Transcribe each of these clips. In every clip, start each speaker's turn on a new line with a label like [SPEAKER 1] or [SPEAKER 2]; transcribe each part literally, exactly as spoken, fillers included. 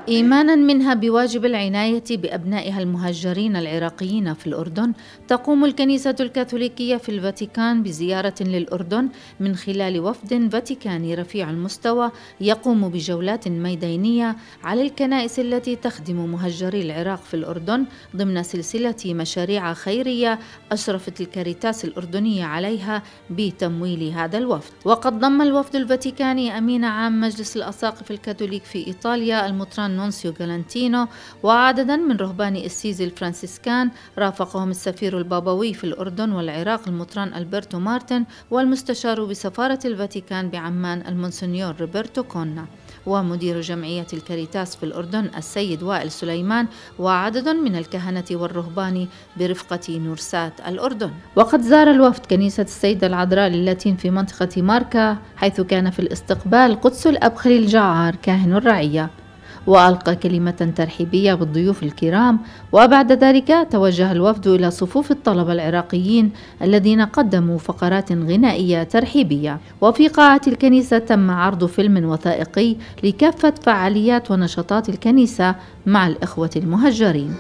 [SPEAKER 1] إيماناً منها بواجب العناية بأبنائها المهجرين العراقيين في الأردن، تقوم الكنيسة الكاثوليكية في الفاتيكان بزيارة للأردن من خلال وفد فاتيكاني رفيع المستوى يقوم بجولات ميدانية على الكنائس التي تخدم مهجري العراق في الأردن ضمن سلسلة مشاريع خيرية أشرفت الكاريتاس الأردنية عليها بتمويل هذا الوفد. وقد ضم الوفد الفاتيكاني أمين عام مجلس الأساقفة الكاثوليك في إيطاليا المطران نونسيو غالانتينو وعددا من رهبان السيزي الفرنسيسكان، رافقهم السفير البابوي في الأردن والعراق المطران ألبرتو مارتن والمستشار بسفارة الفاتيكان بعمان المونسنيور روبرتو كونا ومدير جمعية الكاريتاس في الأردن السيد وائل سليمان وعدد من الكهنة والرهبان برفقة نورسات الأردن. وقد زار الوفد كنيسة السيدة العذراء للاتين في منطقة ماركا، حيث كان في الاستقبال قدس الأب خليل جعار كاهن الرعية، وألقى كلمة ترحيبية بالضيوف الكرام. وبعد ذلك توجه الوفد إلى صفوف الطلبة العراقيين الذين قدموا فقرات غنائية ترحيبية. وفي قاعة الكنيسة تم عرض فيلم وثائقي لكافة فعاليات ونشاطات الكنيسة مع الإخوة المهجرين.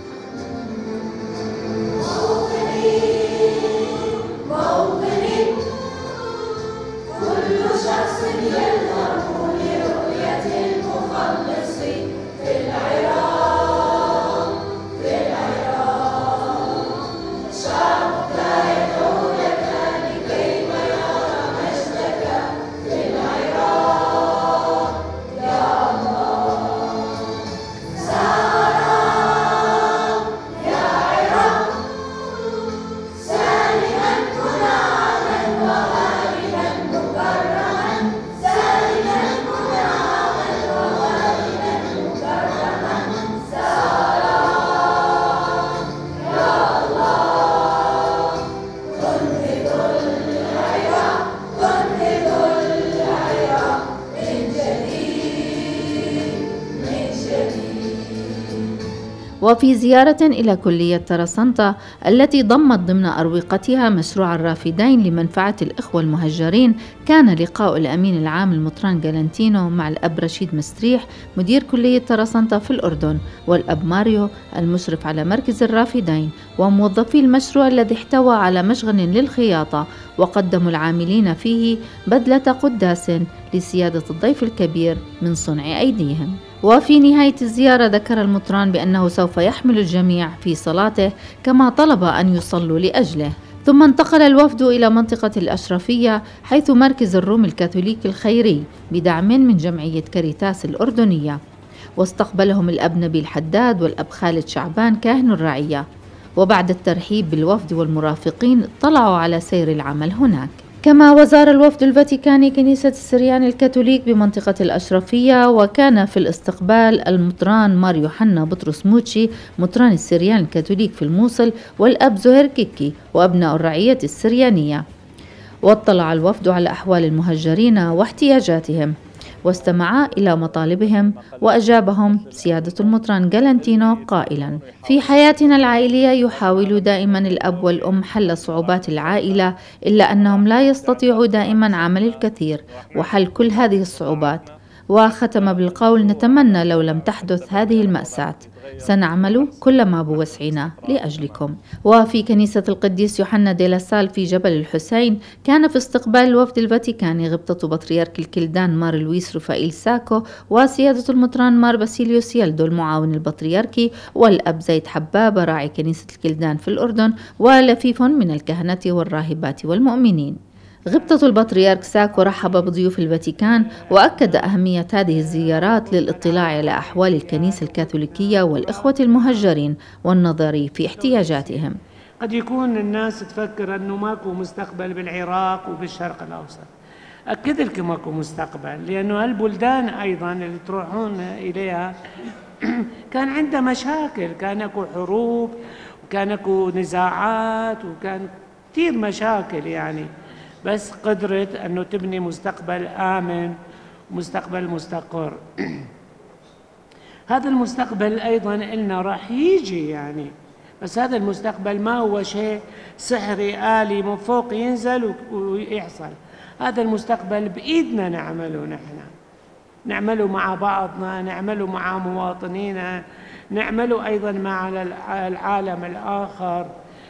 [SPEAKER 1] وفي زيارة إلى كلية ترسانتا التي ضمت ضمن أروقتها مشروع الرافدين لمنفعة الإخوة المهجرين، كان لقاء الأمين العام المطران غالانتينو مع الأب رشيد مستريح مدير كلية ترسانتا في الأردن والأب ماريو المشرف على مركز الرافدين وموظفي المشروع الذي احتوى على مشغل للخياطة، وقدموا العاملين فيه بدلة قداس لسيادة الضيف الكبير من صنع أيديهم. وفي نهاية الزيارة ذكر المطران بأنه سوف يحمل الجميع في صلاته كما طلب أن يصلوا لأجله. ثم انتقل الوفد إلى منطقة الأشرفية حيث مركز الروم الكاثوليكي الخيري بدعم من جمعية كاريتاس الأردنية، واستقبلهم الأب نبيل حداد والأب خالد شعبان كاهن الرعية. وبعد الترحيب بالوفد والمرافقين اطلعوا على سير العمل هناك. كما وزار الوفد الفاتيكاني كنيسة السريان الكاثوليك بمنطقة الأشرفية، وكان في الاستقبال المطران مار يوحنا بطرس موتشي مطران السريان الكاثوليك في الموصل والأب زهير كيكي وأبناء الرعية السريانية. واطلع الوفد على أحوال المهجرين واحتياجاتهم واستمع إلى مطالبهم، وأجابهم سيادة المطران غالانتينو قائلا: في حياتنا العائلية يحاول دائما الأب والأم حل صعوبات العائلة، إلا أنهم لا يستطيعوا دائما عمل الكثير وحل كل هذه الصعوبات. وختم بالقول: نتمنى لو لم تحدث هذه المأساة، سنعمل كل ما بوسعنا لأجلكم. وفي كنيسة القديس يوحنا دي لاسال في جبل الحسين كان في استقبال الوفد الفاتيكاني غبطة بطريرك الكلدان مار لويس رفائيل ساكو وسيادة المطران مار باسيليوس يلدو المعاون البطريركي والأب زيد حبابة راعي كنيسة الكلدان في الأردن ولفيف من الكهنة والراهبات والمؤمنين. غبطة البطريرك ساكو رحب بضيوف الفاتيكان وأكد أهمية هذه الزيارات للاطلاع على أحوال الكنيسة الكاثوليكية والإخوة المهجرين والنظر في احتياجاتهم.
[SPEAKER 2] قد يكون الناس تفكر أنه ماكو مستقبل بالعراق وبالشرق الأوسط. أكد لكم ماكو مستقبل، لأنه هالبلدان أيضا اللي تروحون إليها كان عندها مشاكل، كان اكو حروب وكان اكو نزاعات وكان كثير مشاكل يعني، بس قدرت أنه تبني مستقبل آمن ومستقبل مستقر. هذا المستقبل أيضاً إلنا راح يجي يعني، بس هذا المستقبل ما هو شيء سحري آلي من فوق ينزل ويحصل. هذا المستقبل بإيدنا نعمله نحن. نعمله مع بعضنا، نعمله مع مواطنينا، نعمله أيضا مع العالم الآخر.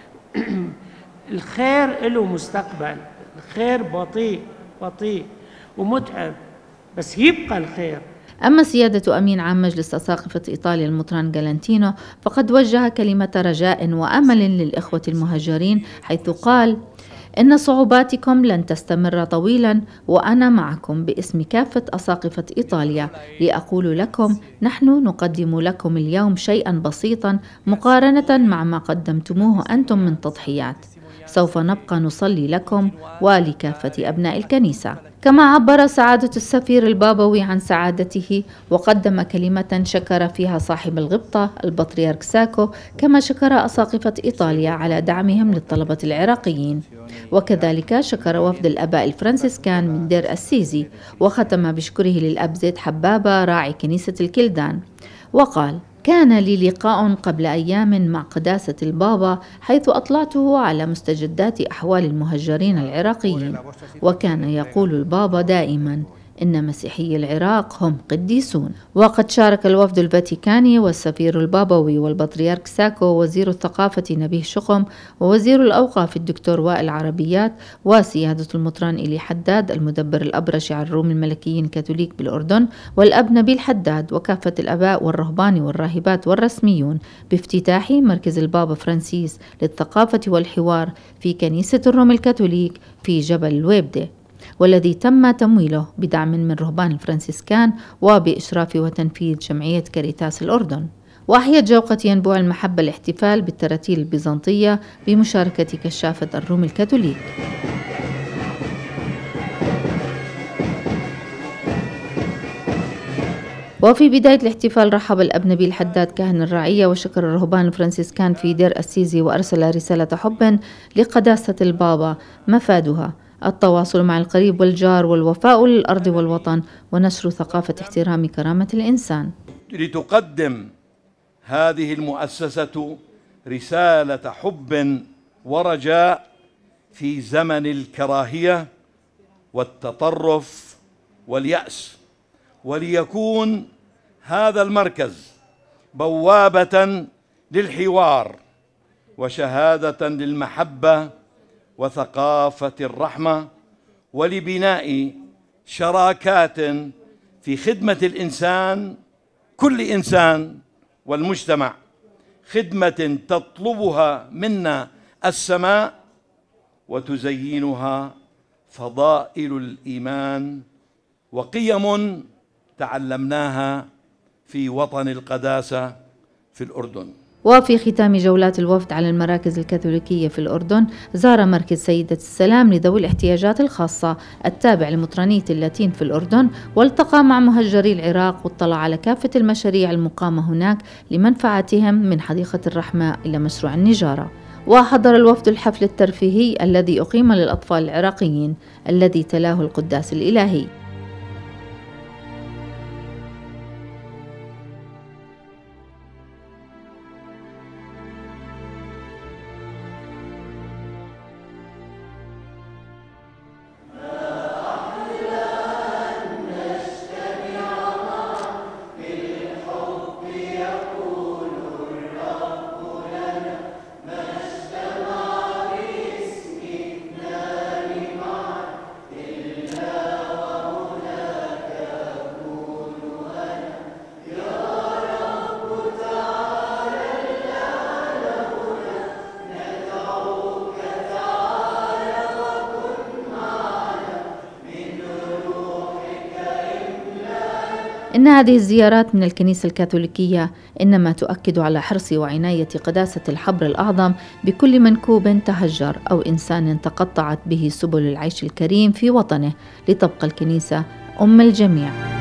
[SPEAKER 2] الخير له مستقبل، الخير بطيء بطيء ومتعب، بس يبقى الخير.
[SPEAKER 1] أما سيادة أمين عام مجلس أساقفة إيطاليا المطران غالنتينو فقد وجه كلمة رجاء وأمل للإخوة المهجرين، حيث قال: إن صعوباتكم لن تستمر طويلا، وأنا معكم باسم كافة أساقفة إيطاليا لأقول لكم: نحن نقدم لكم اليوم شيئا بسيطا مقارنة مع ما قدمتموه أنتم من تضحيات. سوف نبقى نصلي لكم ولكافة أبناء الكنيسة. كما عبر سعادة السفير البابوي عن سعادته وقدم كلمة شكر فيها صاحب الغبطة البطريرك ساكو، كما شكر أساقفة إيطاليا على دعمهم للطلبة العراقيين. وكذلك شكر وفد الآباء الفرنسيسكان من دير السيزي، وختم بشكره للأب زيد حبابة راعي كنيسة الكلدان، وقال: كان لي لقاء قبل أيام مع قداسة البابا، حيث أطلعته على مستجدات أحوال المهجرين العراقيين، وكان يقول البابا دائما: إن مسيحي العراق هم قديسون. وقد شارك الوفد الفاتيكاني والسفير البابوي والبطريرك ساكو وزير الثقافة نبيه شقم ووزير الأوقاف الدكتور وائل عربيات وسيادة المطران إلي حداد المدبر الأبرشي على الروم الملكيين الكاثوليك بالأردن والأب نبيل حداد وكافة الآباء والرهبان والراهبات والرسميون بافتتاح مركز البابا فرانسيس للثقافة والحوار في كنيسة الروم الكاثوليك في جبل الويبدة، والذي تم تمويله بدعم من رهبان الفرنسيسكان وبإشراف وتنفيذ جمعية كاريتاس الأردن. وأحيت جوقة ينبوع المحبة الاحتفال بالتراتيل البيزنطية بمشاركة كشافة الروم الكاثوليك. وفي بداية الاحتفال رحب الأب نبيل حداد كاهن الرعية وشكر الرهبان الفرنسيسكان في دير السيزي، وأرسل رسالة حب لقداسة البابا مفادها التواصل مع القريب والجار والوفاء للأرض والوطن ونشر ثقافة احترام كرامة الإنسان.
[SPEAKER 3] لتقدم هذه المؤسسة رسالة حب ورجاء في زمن الكراهية والتطرف واليأس، وليكون هذا المركز بوابة للحوار وشهادة للمحبة وثقافة الرحمة، ولبناء شراكات في خدمة الإنسان، كل إنسان والمجتمع، خدمة تطلبها منا السماء وتزينها فضائل الإيمان وقيم تعلمناها في وطن القداسة في الأردن.
[SPEAKER 1] وفي ختام جولات الوفد على المراكز الكاثوليكية في الأردن، زار مركز سيدة السلام لذوي الاحتياجات الخاصة التابع لمطرانية اللاتين في الأردن، والتقى مع مهجري العراق واطلع على كافة المشاريع المقامة هناك لمنفعتهم من حديقة الرحمة إلى مشروع النجارة. وحضر الوفد الحفل الترفيهي الذي أقيم للأطفال العراقيين الذي تلاه القداس الإلهي. إن هذه الزيارات من الكنيسة الكاثوليكية إنما تؤكد على حرص وعناية قداسة الحبر الأعظم بكل منكوب تهجر أو إنسان تقطعت به سبل العيش الكريم في وطنه، لتبقى الكنيسة أم الجميع.